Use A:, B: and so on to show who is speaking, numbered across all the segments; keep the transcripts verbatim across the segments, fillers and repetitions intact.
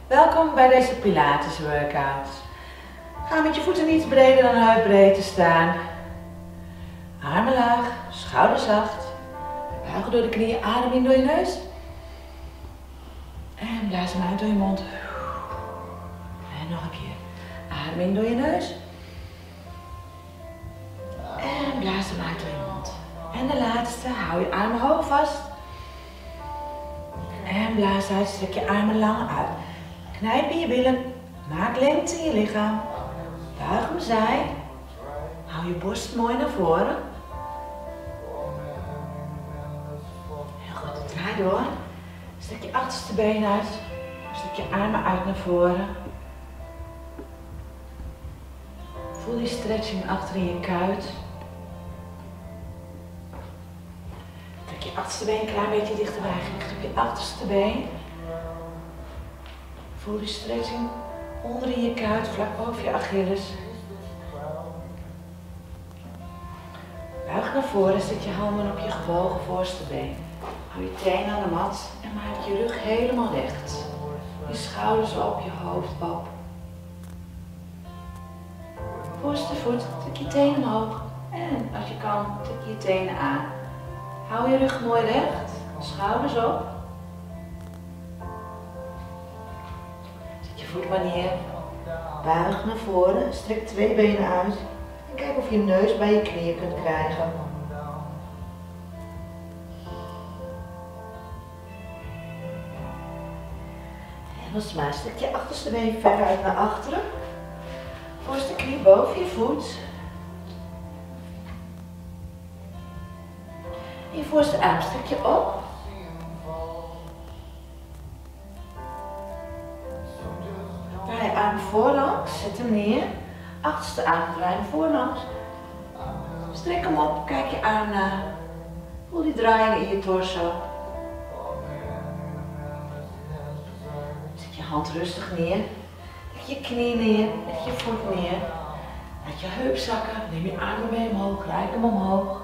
A: Welkom bij deze Pilates workout. Ga met je voeten niet breder dan heup staan. Armen laag, schouders zacht. Buigen door de knieën, adem in door je neus. En blaas hem uit door je mond. En nog een keer. Adem in door je neus. En blaas hem uit door je mond. En de laatste, hou je armen hoog vast. En blaas uit, strek je armen lang uit. Knijp in je billen, maak lengte in je lichaam. Buig hem zij. Hou je borst mooi naar voren. Heel goed, draai door. Strek je achterste been uit. Strek je armen uit naar voren. Voel die stretching achter in je kuit. Trek je achterste been een klein beetje dichterbij. Gericht op je achterste been. Voel die stretching onder in je kuit, vlak boven je Achilles. Buig naar voren, zet je handen op je gebogen voorste been. Hou je tenen aan de mat en maak je rug helemaal recht. Je schouders op, je hoofd op. Voorste voet, trek je tenen omhoog. En als je kan, trek je je tenen aan. Hou je rug mooi recht, schouders op. Zet je voet maar neer. Buig naar voren, strek twee benen uit. En kijk of je neus bij je knieën kunt krijgen. En als het maar, strek je achterste been ver uit naar achteren. Voorste knie boven je voet. En je voorste arm strek je op. Draai je arm voorlangs, zet hem neer. Achterste arm draai hem voorlangs. Strek hem op, kijk je arm na. Voel die draaiing in je torso. Zet je hand rustig neer. Leg je knie neer, leg je voet neer. Laat je heup zakken, neem je armen mee omhoog, reik hem omhoog.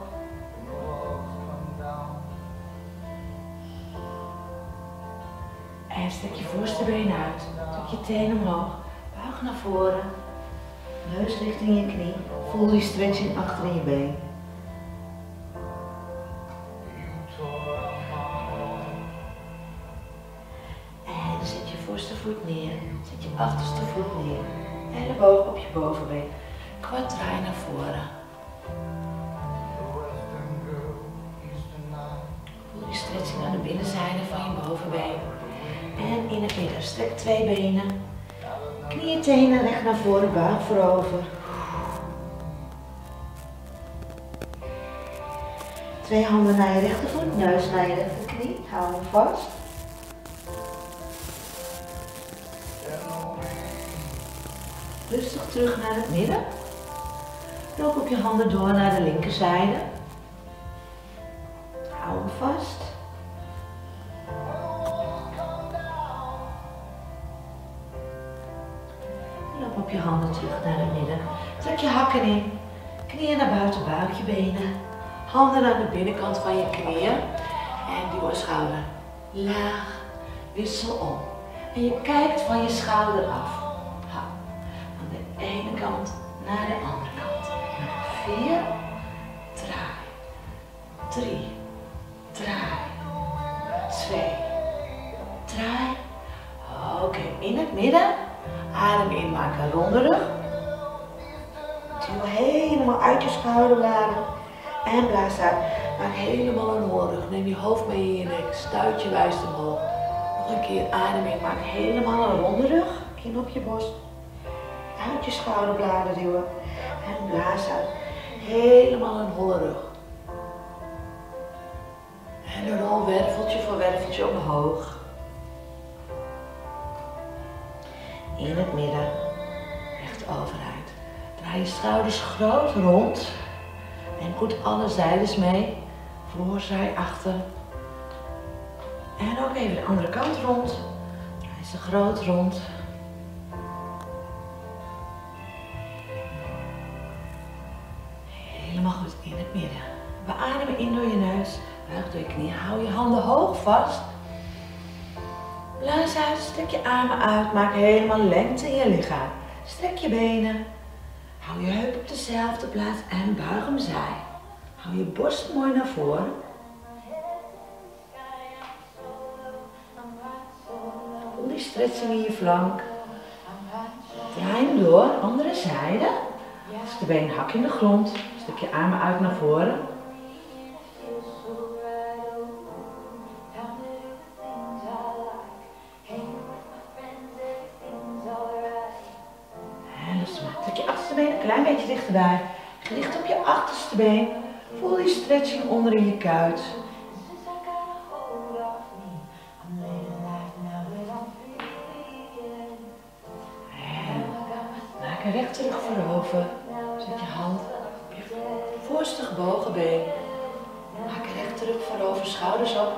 A: En strek je voorste been uit, trek je tenen omhoog, buig naar voren. Neus richting je knie, voel die stretching achter in je been. En dan zet je voorste voet neer, zet je achterste voet neer. Elleboog op je bovenbeen, kwart draai naar voren. Voel die stretching aan de binnenzijde van je bovenbeen. En in het midden, strek twee benen. Knieën, tenen recht naar voren, buig voorover. Twee handen naar je rechtervoet, neus naar je rechterknie. Hou hem vast. Rustig terug naar het midden. Loop op je handen door naar de linkerzijde. Hou hem vast. Loop op je handen terug naar het midden. Trek je hakken in. Knieën naar buiten, buig je benen. Handen aan de binnenkant van je knieën. En duw een schouder laag. Wissel om. En je kijkt van je schouder af. Hou. Van de ene kant naar de andere kant. Vier. Draai. Drie. Draai. Twee. Draai. Oké, okay. In het midden. Adem in, maak een ronde rug. Duw helemaal uit je schouderbladen. En blaas uit. Maak helemaal een holrug. Neem je hoofd mee in je nek. Stuit je wijst omhoog. Nog een keer adem in. Maak helemaal een ronde rug. Kin op je borst. Uit je schouderbladen duwen. En blaas uit. Helemaal een holle rug. En een rol werveltje voor werveltje omhoog. In het midden, recht overeind. Draai je schouders groot rond. En goed alle zijdes mee. Voor, zij, achter. En ook even de andere kant rond. Draai ze groot rond. Helemaal goed in het midden. We ademen in door je neus. Buig door je knie. Hou je handen hoog vast. Blaas uit, strek je armen uit, maak helemaal lengte in je lichaam. Strek je benen. Hou je heup op dezelfde plaats en buig hem zij. Hou je borst mooi naar voren. Voel die stretching in je flank. Draai hem door, andere zijde. Stek de been hak in de grond. Stek je armen uit naar voren. En los maar. Trek je achterste been een klein beetje dichterbij. Gericht op je achterste been. Voel die stretching onder in je kuit. En recht terug voorover. Zet je hand op je voorste gebogen been. Maak recht terug voorover, schouders op.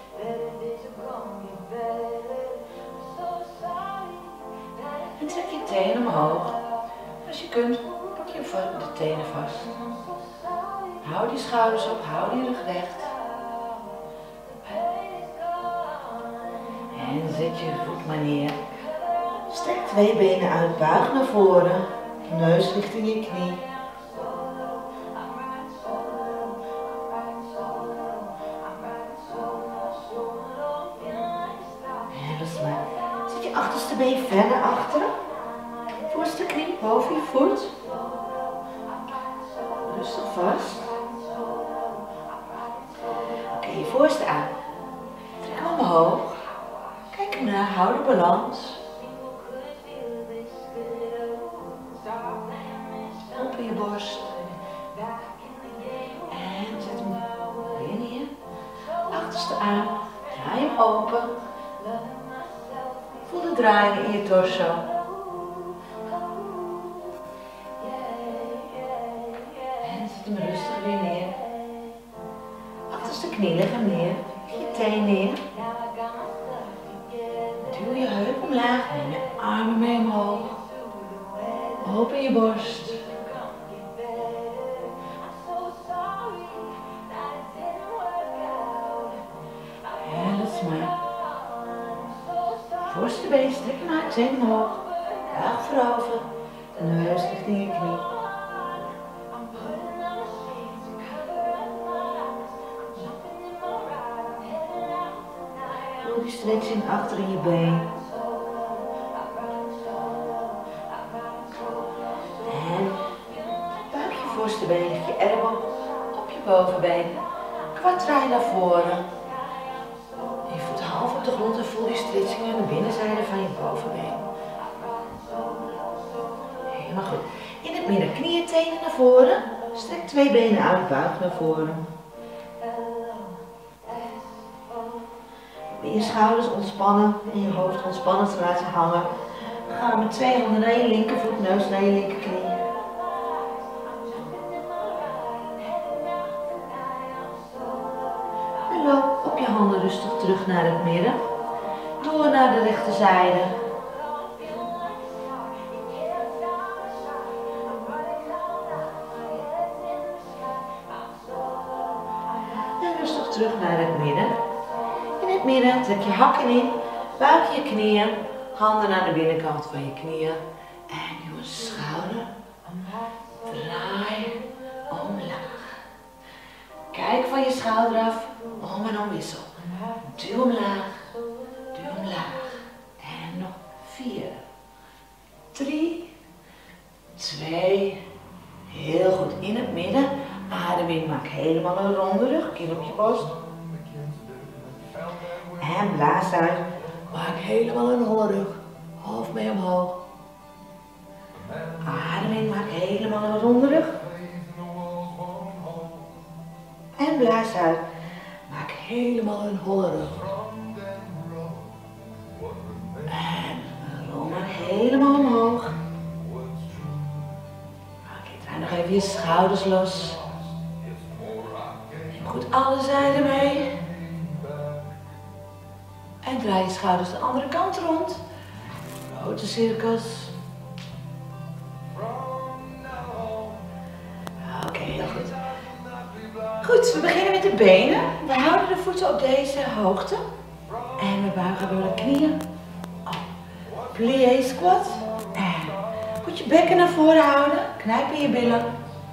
A: En trek je tenen omhoog. Als je kunt, pak je de tenen vast. Hou die schouders op, hou die rug recht. En zet je voet maar neer. Strek twee benen uit, buig naar voren. Neus richting je knie. En los maar. Zet je achterste been verder achter. Voorste knie boven je voet. Rustig vast. Oké, okay, je voorste aan. Trek hem omhoog. Kijk naar, hou de balans. Open je borst. En zet hem weer neer. Achterste aan. Draai hem open. Voel de draaien in je torso. En zet hem rustig weer neer. Achterste knie, leg hem neer. Leg je teen neer. Duw je heup omlaag. Neem je armen mee omhoog. Open je borst. En dat is maar. Voorste been, strek hem uit, teen omhoog. Buig voorover. De neus richting je knie. Voel die stretching achter in je been. En buig je voorste been, leg je elleboog op je bovenbeen. Kwart draai naar voren. Je voet half op de grond en voel die stretching aan de binnenzijde van je bovenbeen. Helemaal goed. In het midden knieën, tenen naar voren. Strek twee benen uit, buig naar voren. Probeer je schouders ontspannen en je hoofd ontspannen te laten hangen. Ga met twee handen naar je linkervoet, neus naar je linkerknie. En loop op je handen rustig terug naar het midden. Door naar de rechterzijde. En rustig terug naar het midden. In het midden trek je hakken in, buig je knieën, handen naar de binnenkant van je knieën. En je schouder, draai omlaag. Kijk van je schouder af, om en om wissel. Duw omlaag, duw omlaag. En nog vier, drie, twee, heel goed in het midden. Adem in, maak helemaal een ronde rug, kin op je borst. En blaas uit, maak helemaal een holle rug, hoofd mee omhoog. Adem in, maak helemaal een ronde rug. En blaas uit, maak helemaal een holle rug. En rol maar helemaal omhoog. Oké, draai nog even je schouders los. Neem goed alle zijden mee. En draai je schouders de andere kant rond. Grote cirkels. Oké, heel goed. Goed, we beginnen met de benen. We houden de voeten op deze hoogte. En we buigen door de knieën. Op. Plié squat. En goed je bekken naar voren houden. Knijp in je billen.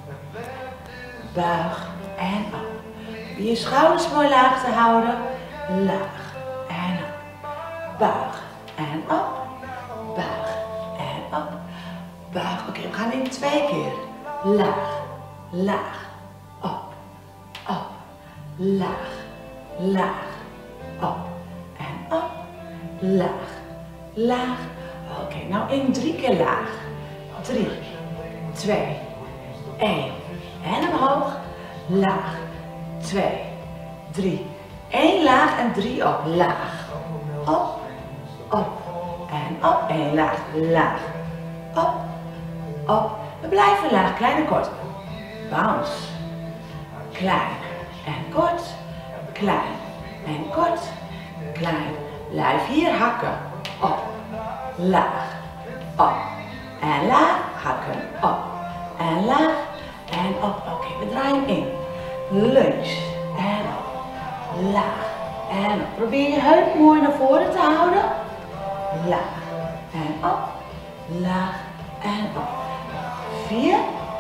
A: Buig en op. Je schouders mooi laag te houden. Laag en op. Buig en op. Buig en op. Buig. Oké, we gaan in twee keer. Laag, laag, op, op, laag, laag, op en op, laag, laag. Oké, nou in drie keer laag. Drie, twee, één. En omhoog. Laag, twee, drie. Eén laag en drie op. Laag, op, op en op. Eén laag, laag, op, op. We blijven laag, klein en kort. Bounce. Klein en kort. Klein en kort. Klein. Blijf hier hakken. Op. Laag. Op. En laag. Hakken. Op. En laag. En op. Oké, okay, we draaien in. Lunge. En op. Laag. En op. Probeer je heup mooi naar voren te houden. Laag. En op. Laag. En op. Vier.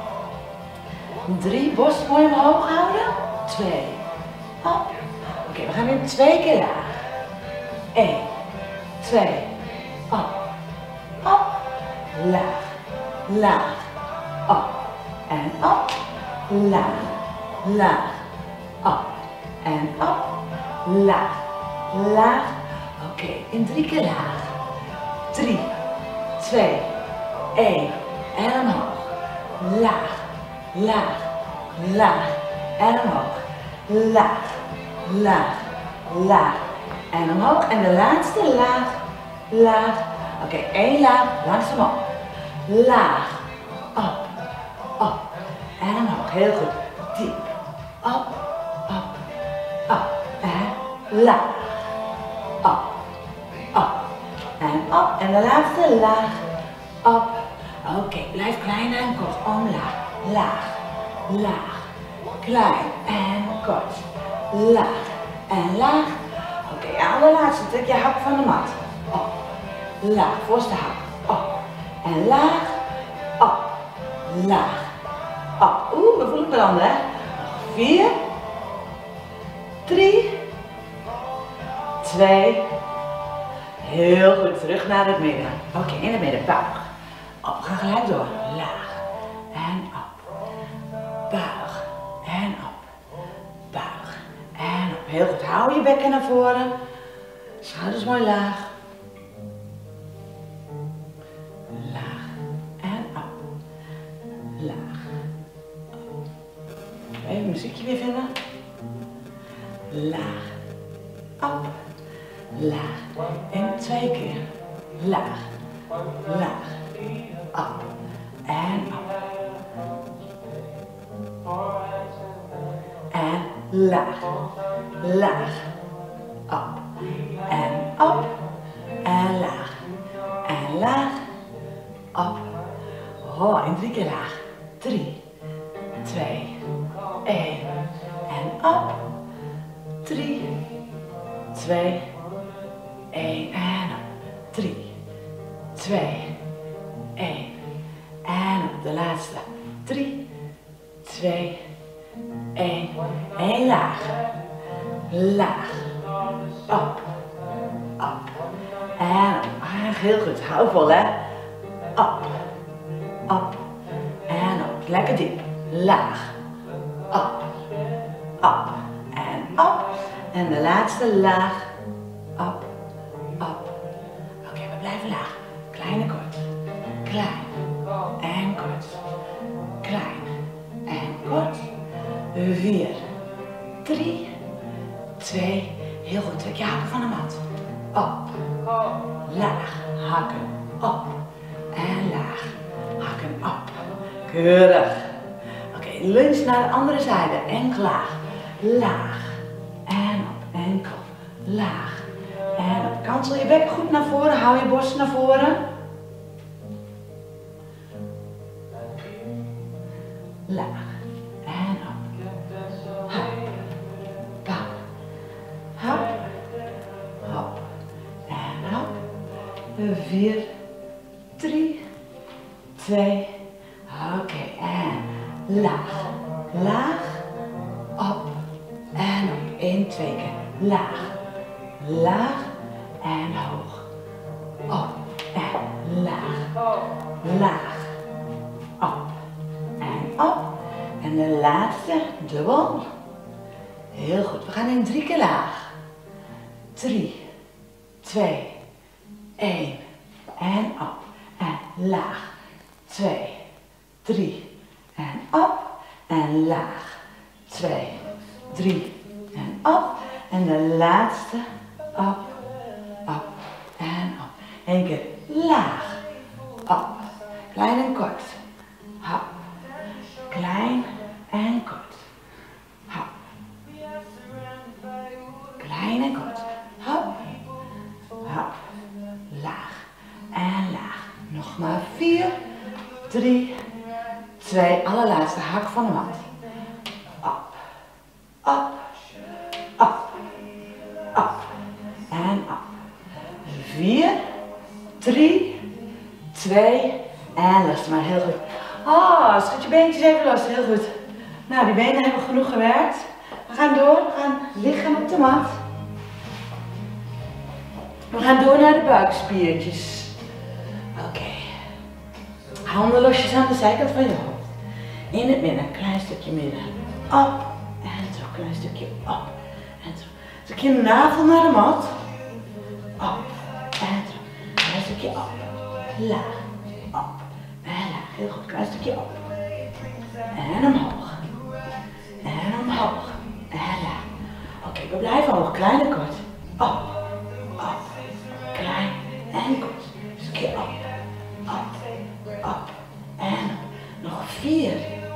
A: Drie. Borst mooi omhoog houden. Twee. Op. Oké, okay, we gaan in twee keer laag. Eén. Twee. Op. Op. Laag. Laag. Op. En op. Laag. Laag. Op. En op. Laag. Laag. Oké, okay, in drie keer laag. Drie. Twee. Één. En omhoog. Laag. Laag. Laag. En omhoog. Laag. Laag. Laag. En omhoog. En de laatste laag. Laag. Oké, okay, één laag. Langzaam op. Laag. Op. Op. En omhoog. Heel goed. Diep. Op. Op. Op. En laag. Op. Op. En op. En de laatste laag. Op. Oké, okay, blijf klein en kort. Omlaag. Laag. Laag. Klein en kort. Laag. En laag. Oké, okay, allerlaatste. Trek je hak van de mat. Op. Laag. Voorste hak. Op. En laag. Op. Laag. Op. Oeh, we voelen branden, hè. Nog vier. Drie. Twee. Heel goed. Terug naar het midden. Oké, okay, in het midden. Buig. Op. We gaan gelijk door. Laag. En op. Buig. En op. Buig. En op. Heel goed. Hou je bekken naar voren. Schouders mooi laag. Laag. En op. Laag. Op. Even een muziekje weer vinden. Laag. Op. Laag. En twee keer. Laag. Laag. Op. En op. En laag. Laag. Op. En op. En laag. En laag. Op. Oh, en drie keer laag. Drie. Twee. Één. En op. Drie. Twee. Één. En op. Drie. Twee. Één. En op de laatste. Drie. Twee. Één. Eén laag. Laag. Op. Op. En op. Ah, heel goed. Hou vol, hè. Op. Op. En op. Lekker diep. Laag. Op. Op. En op. En de laatste laag. Op. Op. Oké, okay, we blijven laag. Klein en kort. Klein. En kort. Klein. En kort. Vier. Drie. Twee. Heel goed. Trek je hakken van de mat. Op. Laag. Hakken. Op. En laag. Hakken op. Keurig. Oké, okay, lunge naar de andere zijde. Enkel laag. Laag. En op. Enkel. Laag. En op. Kansel je bek goed naar voren. Hou je borst naar voren. Laag. En op. Hop. Bam. Hop. Hop. vier, drie, twee, oké, okay. En laag, laag, op en op. Eén, twee keer, laag, laag en hoog. Op en laag, laag, op en op. En de laatste dubbel. Heel goed, we gaan in drie keer laag. Drie, twee, één en op en laag. Twee, drie en op en laag. Twee, drie en op. En de laatste op, op en op. Eén keer laag, op, klein en kort. Hop, klein en kort. Hop, klein en kort. Hop, hop, laag en laag. Nog maar vier, drie, twee, allerlaatste hak van de mat. Op, op, op, op en op. Vier, drie, twee en los maar, heel goed. Oh, schud je beentjes even los, heel goed. Nou, die benen hebben genoeg gewerkt. We gaan door, we gaan liggen op de mat. We gaan door naar de buikspiertjes. Oké. Okay. Handen losjes aan de zijkant van je hoofd. In het midden, een klein stukje midden. Op en zo, klein stukje op en zo. Een stukje navel naar de mat. Op en zo. Klein stukje op. Laag. Op en laag. Heel goed, klein stukje op. En omhoog. En omhoog. En laag. Oké, okay, we blijven hoog. Klein en kort. Op. Op. Klein en kort. Een stukje op. Op. Op. En op. Nog vier.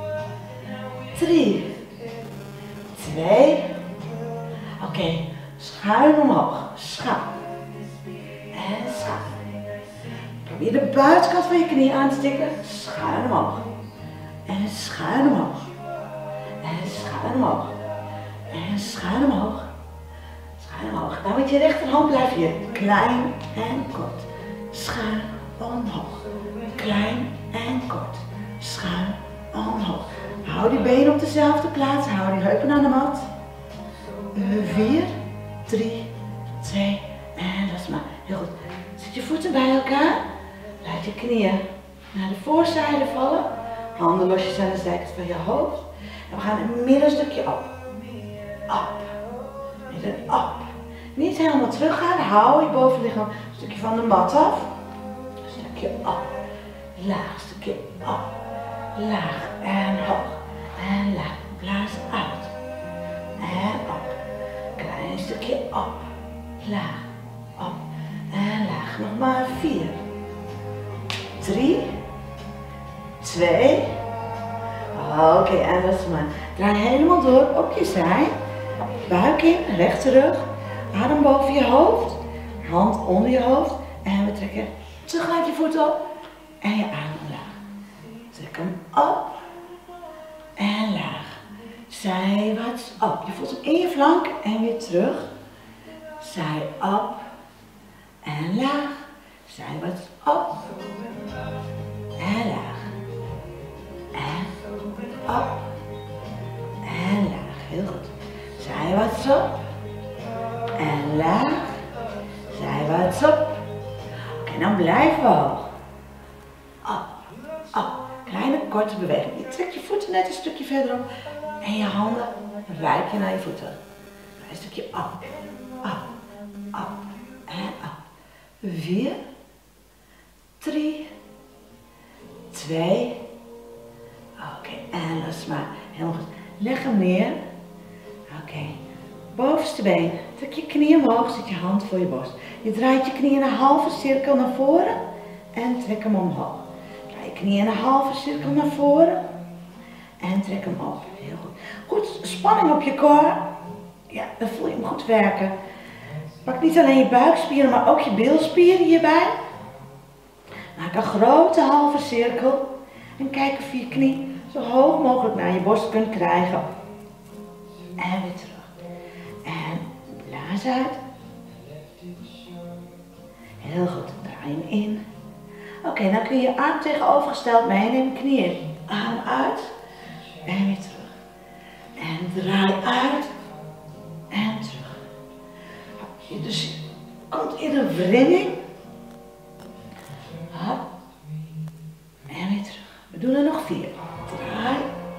A: Drie. Twee. Oké, okay. Schuin omhoog. Schuin. En schuin. Probeer de buitenkant van je knie aan te stikken. Schuin omhoog. En schuin omhoog. En schuin omhoog. En schuin omhoog. Schuin omhoog. Nou met je rechterhand blijf je klein en kort. Schuin omhoog. Klein en kort. Schuin omhoog. Hou die benen op dezelfde plaats. Hou die heupen aan de mat. Vier, drie, twee en los maar. Heel goed. Zet je voeten bij elkaar. Laat je knieën naar de voorzijde vallen. Handen losjes aan de zijkant van je hoofd. En we gaan een middenstukje op. Op. Midden op. Niet helemaal terug gaan. Hou je bovenlichaam een stukje van de mat af. Een stukje op. Laag. Stukje op. Laag en hoog. En laag. Blaas uit. En op. Klein stukje op. Laag. Op. En laag. Nog maar vier. Drie. Twee. Oké, okay, en dat is maar. Draai helemaal door op je zij. Buik in, rechte rug. Adem boven je hoofd. Hand onder je hoofd. En we trekken terug uit je voet op. En je adem omlaag. Trek hem op. En laag. Zijwaarts op. Je voelt hem in je flank en weer terug. Zij op. En laag. Zijwaarts op. En laag. En op. En laag. Heel goed. Zijwaarts op. En laag. Zijwaarts op. Oké, okay, dan blijven we hoog. Op. Op. Kleine korte beweging. Je trekt je voeten net een stukje verder op. En je handen wijk je naar je voeten. Een stukje op. Op. Op. En op. Vier. Drie. Twee. Oké, okay, en los maar. Helemaal goed. Leg hem neer. Oké. Okay. Bovenste been. Trek je knie omhoog. Zet je hand voor je borst. Je draait je knie in een halve cirkel naar voren. En trek hem omhoog. Draai je knie in een halve cirkel naar voren. En trek hem op. Heel goed. Goed spanning op je core. Ja, dan voel je hem goed werken. Pak niet alleen je buikspieren, maar ook je bilspieren hierbij. Maak een grote halve cirkel. En kijk of je je knie zo hoog mogelijk naar je borst kunt krijgen. En weer terug. En blaas uit. Heel goed, draai hem in. Oké, okay, dan kun je je arm tegenovergesteld meenemen, knieën, adem uit en weer terug. En draai uit en terug. Dus je komt in een wringing. Hop. En weer terug. We doen er nog vier. Draai.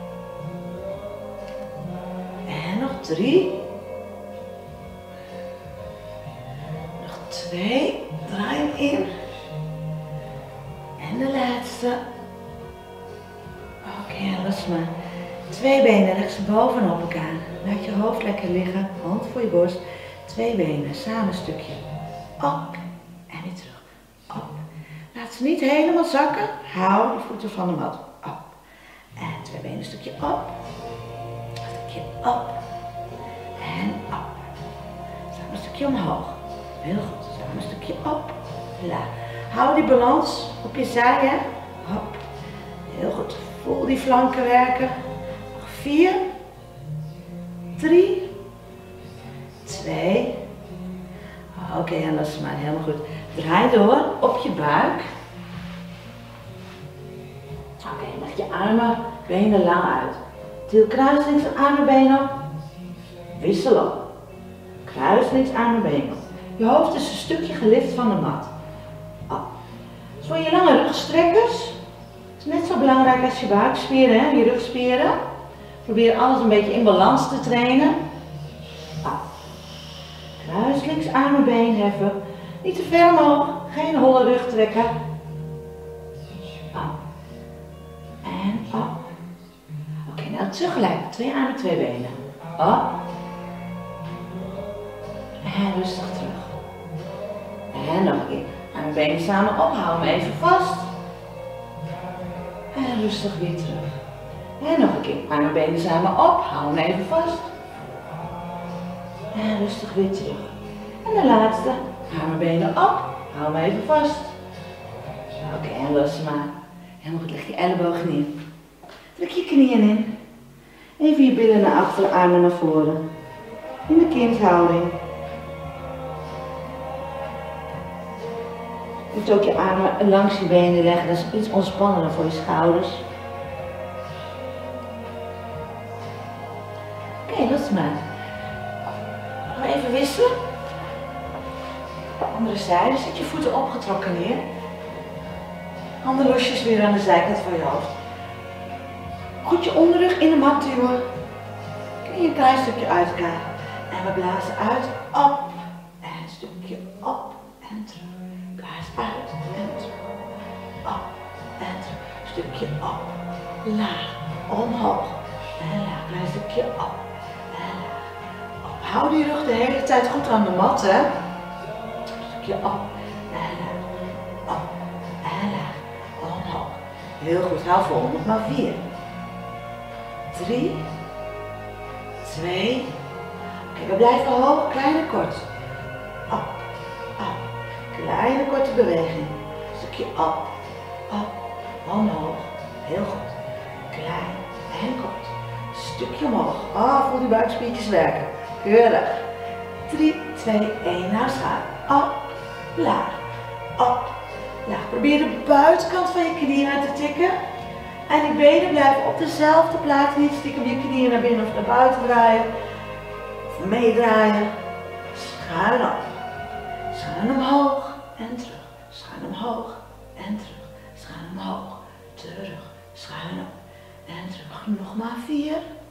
A: En nog drie. Nog twee. Draai hem in. En de laatste. Oké, okay, los maar. Twee benen, leg ze bovenop elkaar. Laat je hoofd lekker liggen, hand voor je borst. Twee benen, samen een stukje. Op en weer terug. Op. Laat ze niet helemaal zakken. Hou de voeten van de mat. Op. En twee benen, een stukje op. Een stukje op. En op. Samen een stukje omhoog. Heel goed. Samen een stukje op. Laag. Hou die balans op je zij, hè. Hop. Heel goed. Voel die flanken werken. Nog vier. Drie. Twee. Oké, okay, en dat is maar helemaal goed. Draai door op je buik. Oké, okay, leg je armen, benen lang uit. Til kruis links, armen, benen op. Wissel op. Kruis links, armen, benen op. Je hoofd is een stukje gelift van de mat. Op. Dus voor je lange rugstrekkers. Het is net zo belangrijk als je buikspieren, hè? Je rugspieren. Probeer alles een beetje in balans te trainen. Op. Kruis links, armen, been heffen. Niet te ver omhoog, geen holle rug trekken. Op. En op. Oké, okay, nou tegelijk. Twee armen, twee benen. Op. En rustig terug. En nog een keer. Armen, benen samen op. Hou hem even vast. En rustig weer terug. En nog een keer. Armen, benen samen op. Hou hem even vast. En rustig weer terug. En de laatste. Armen, benen op. Hou hem even vast. Oké, okay, en los maar. Helemaal goed. Leg je ellebogen neer. Druk je knieën in. Even je billen naar achteren, armen naar voren. In de kindhouding. Je moet ook je armen langs je benen leggen. Dat is iets ontspannender voor je schouders. Oké, okay, los maar. Nog even wisselen. Andere zijde, zet je voeten opgetrokken neer. Handen losjes weer aan de zijkant van je hoofd. Goed je onderrug in de mat duwen. Knie een klein stukje uit elkaar. En we blazen uit, op. En een stukje op en terug. Blaas uit en terug. Op en terug. Stukje op. Laag. Omhoog. En laag. Klein stukje op. En laag. Op. Hou die rug de hele tijd goed aan de mat, hè. Stukje op. En laag. Op. En laag. Omhoog. Heel goed. Hou vol. Nog maar vier. Drie. Twee. Oké, okay, we blijven hoog. Klein en kort. Op. Op. Kleine korte beweging. Stukje op. Op. Omhoog. Heel goed. Klein en kort. Stukje omhoog. Oh, voel die buikspiertjes werken. Keurig. drie, twee, één. Nou schaam. Op. Laag. Op. Laag. Probeer de buitenkant van je knieën uit te tikken. En die benen blijven op dezelfde plaats. Niet stiekem je knieën naar binnen of naar buiten draaien. Of meedraaien. Schuin op. Schuin omhoog en terug. Schuin omhoog en terug. Schuin omhoog. Terug. Schuin op. En terug. Nog maar vier.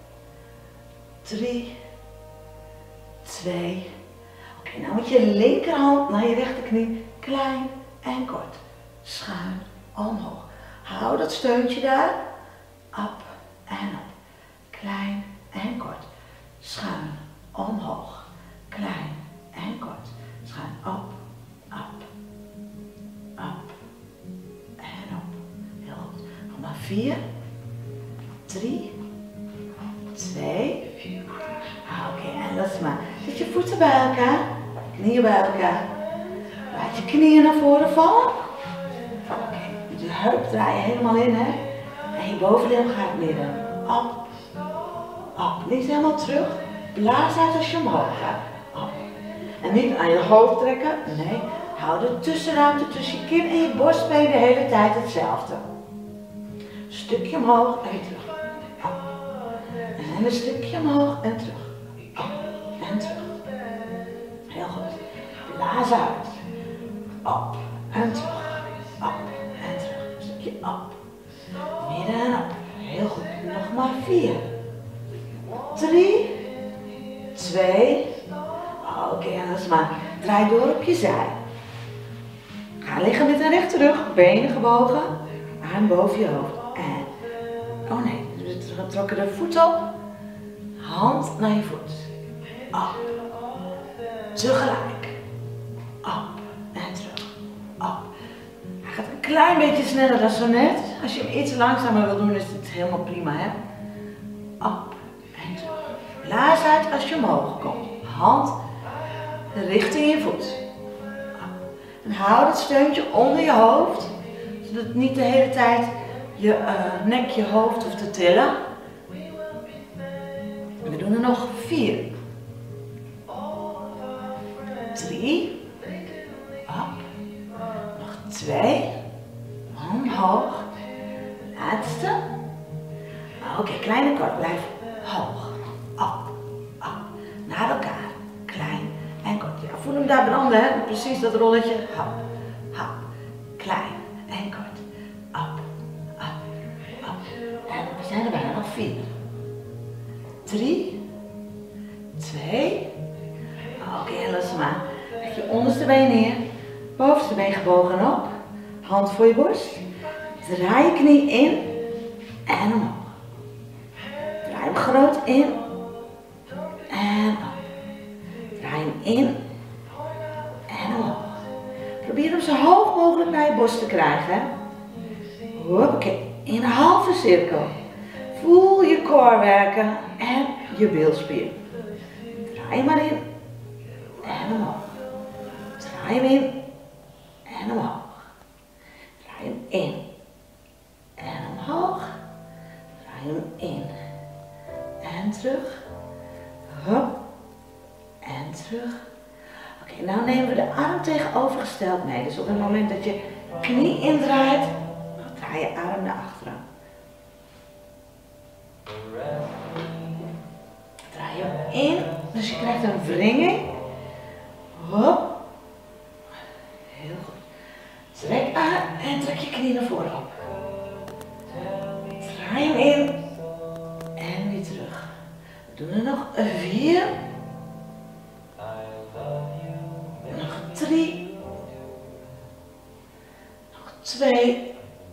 A: Drie. Twee. Oké, okay, nou moet je linkerhand naar je rechterknie. Klein en kort. Schuin omhoog. Hou dat steuntje daar. Op en op. Klein en kort. Schuin omhoog. Klein en kort. Schuin op, op, op en op. Heel goed. Nog maar vier. Drie. Twee. Oké, okay, en laat maar. Zet je voeten bij elkaar. Knieën bij elkaar. Laat je knieën naar voren vallen. De heup draai je helemaal in, hè. En je bovenlichaam gaat midden. Op. Op. Niet helemaal terug. Blaas uit als je omhoog gaat. Op. En niet aan je hoofd trekken. Nee. Hou de tussenruimte tussen je kin en je borstbeen de hele tijd hetzelfde. Stukje omhoog en terug. Op. En een stukje omhoog en terug. Op en terug. Heel goed. Blaas uit. Op en terug. Op en terug. Een stukje op. Midden en op. Heel goed. Nog maar vier. Drie. Twee. Oké, okay, en dat is maar. Draai door op je zij. Ga liggen met een rechte rug. Benen gebogen. Arm boven je hoofd. En. Oh nee. We trokken de voet op. Hand naar je voet. Op. Tegelijk. Op. En terug. Op. Hij gaat een klein beetje sneller dan zo net. Als je hem iets langzamer wil doen, is het helemaal prima, hè? Op. En terug. Blaas uit als je omhoog komt. Hand richting je voet. Op. En hou dat steuntje onder je hoofd. Zodat het niet de hele tijd je uh, nek, je hoofd hoeft te tillen. We doen er nog vier. Drie. Op. Nog twee. Omhoog. Laatste. Oké, okay, kleine kort. Blijf hoog. Op. Op. Naar elkaar. Klein en kort. Ja, voel hem daar branden, hè? Precies dat rolletje. Hop. Hop. Klein en kort. Op. Op. Op. En we zijn er bijna nog vier. Drie. Twee. Oké, okay, los maar. Leg je onderste been neer. Bovenste been gebogen op. Hand voor je borst. Draai je knie in. En omhoog. Draai hem groot in. En op. Draai hem in. En omhoog. Probeer hem zo hoog mogelijk naar je borst te krijgen. Hoppakee. In een halve cirkel. Voel je core werken en je bilspier. Draai hem maar in. En omhoog. Draai hem in. En omhoog. Draai hem in. En omhoog. Draai hem in. En terug. Hop. En terug. Oké, okay, nou nemen we de arm tegenovergesteld mee. Dus op het moment dat je knie indraait, draai je arm naar achteren. Draai je hem in. Dus je krijgt een wringing. Hop. Heel goed. Trek aan en trek je knie naar voren op. Draai hem in. En weer terug. We doen er nog vier. Nog drie. Nog twee.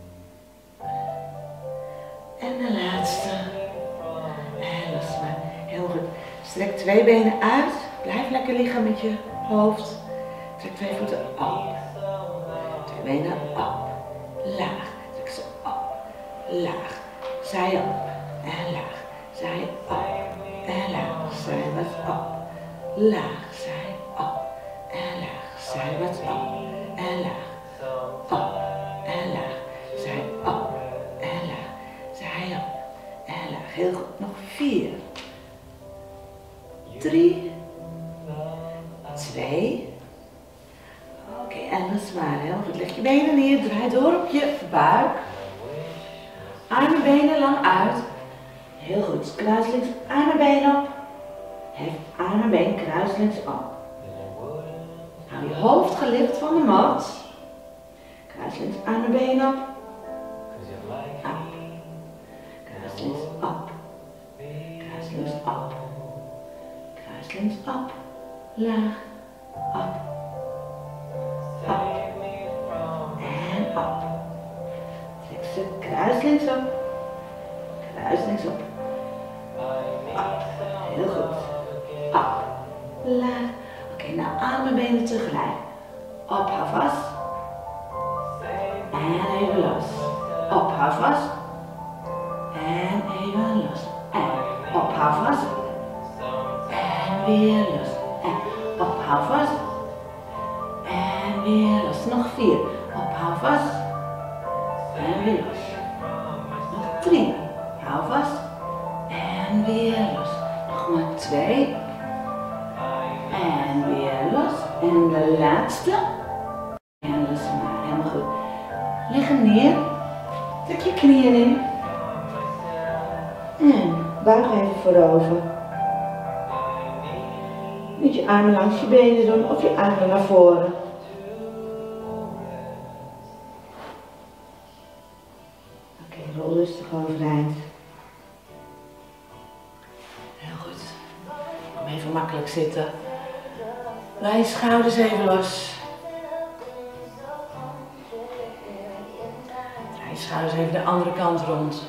A: En de laatste. En los maar. Heel goed. Strek twee benen uit. Blijf lekker liggen met je hoofd. Trek twee voeten op. Twee benen op. Laag. Trek ze op. Laag. Zij op. En laag. Zij op. En laag. Zij wat op. Laag. Zij op. En laag. Zij wat op. En laag. Op. En laag. Zij op. En laag. Zij op. En laag. Heel goed. Nog vier. Drie. Twee. Oké, okay, en dat is waar. Heel goed. Leg je benen neer. Draai door op je buik. Armen, benen lang uit. Heel goed. Kruislinks, armen, been op. Hef armen, been kruislinks op. Hou je hoofd gelicht van de mat. Kruislinks, armen, been op. Op. Kruislinks op. Kruislinks op. Kruislinks op. Laag. Op. Op. En op. Trek ze kruislinks op. Kruislinks op. Op. Heel goed. Op. Laag. Oké, okay, nou armen, benen tegelijk. Op, hou vast. En even los. Op, hou vast. En even los. En op, hou vast. En weer los. En op, hou vast. En weer los. Nog vier. Op, hou vast. En weer los. Nog drie. Hou vast. En weer los. Nog maar twee. En weer los. En de laatste. hem neer. Druk je knieën in. En buig even voorover. Met je armen langs je benen doen of je armen naar voren. Oké, okay, rol rustig overeind. Heel goed. Kom even makkelijk zitten. Laat je schouders even los. Draai je schouders even de andere kant rond.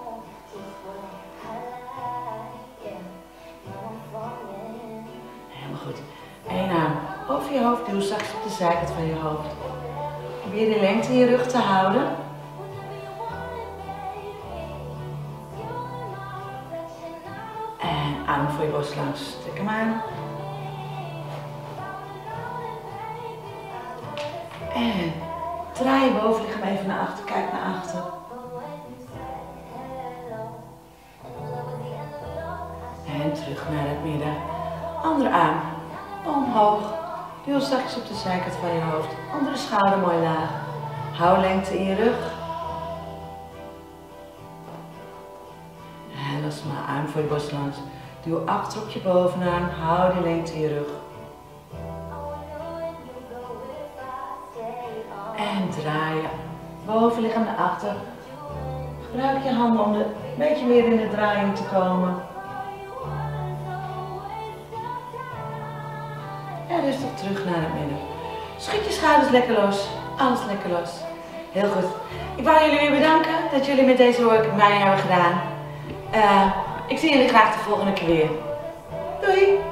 A: Helemaal goed. Eén arm over je hoofd, duw zachtjes op de zijkant van je hoofd. Probeer de lengte in je rug te houden. En arm voor je borst langs. Trek hem aan. En draai je bovenlichaam even naar achter, kijk naar achter. En terug naar het midden. Andere arm omhoog. Duw zachtjes op de zijkant van je hoofd. Andere schouder mooi laag. Hou lengte in je rug. En los maar arm voor je borst langs. Duw achter op je bovenarm. Hou die lengte in je rug. En draai je bovenlichaam naar achter. Gebruik je handen om er een beetje meer in de draaiing te komen. En rustig terug naar het midden. Schud je schouders lekker los. Alles lekker los. Heel goed. Ik wou jullie weer bedanken dat jullie met deze workout mij hebben gedaan. Uh, ik zie jullie graag de volgende keer weer. Doei!